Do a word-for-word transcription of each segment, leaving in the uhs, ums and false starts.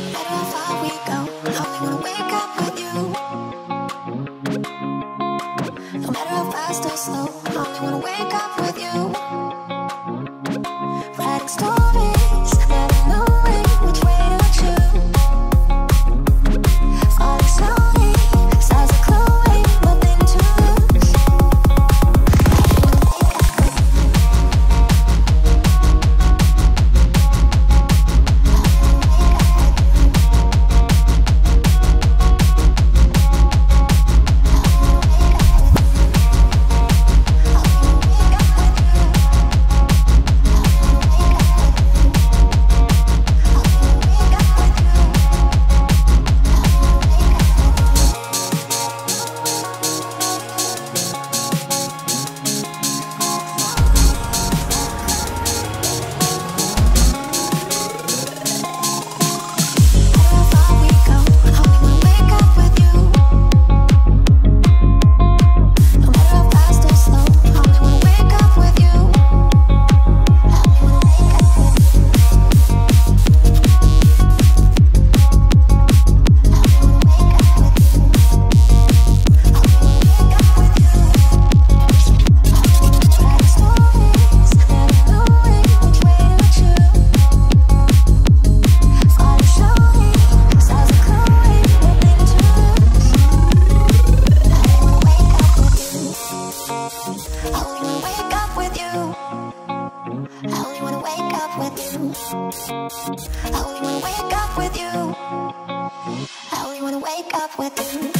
matter how far we go, I only wanna wake up with you. No matter how fast or slow, I only wanna wake up with you. Writing stories, never knowing which way to choose. Falling slowly, stars are glowing, nothing to lose. I only wanna wake up with you. I only wanna wake up with you.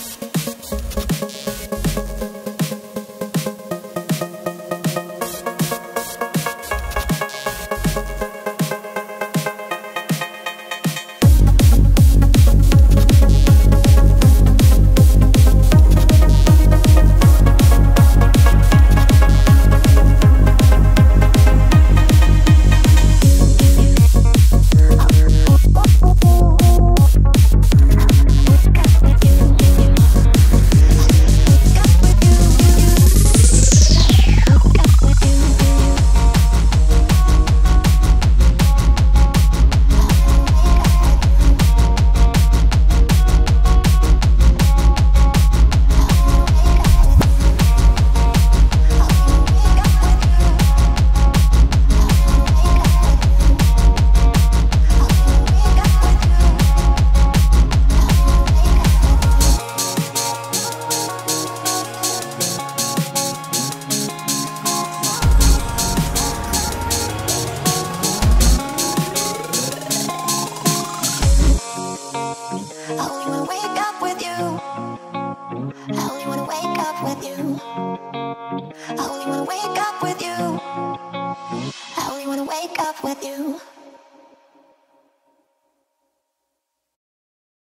I only wanna wake up with you. I only wanna wake up with you. I only wanna wake up with you. I only wanna wake up with you.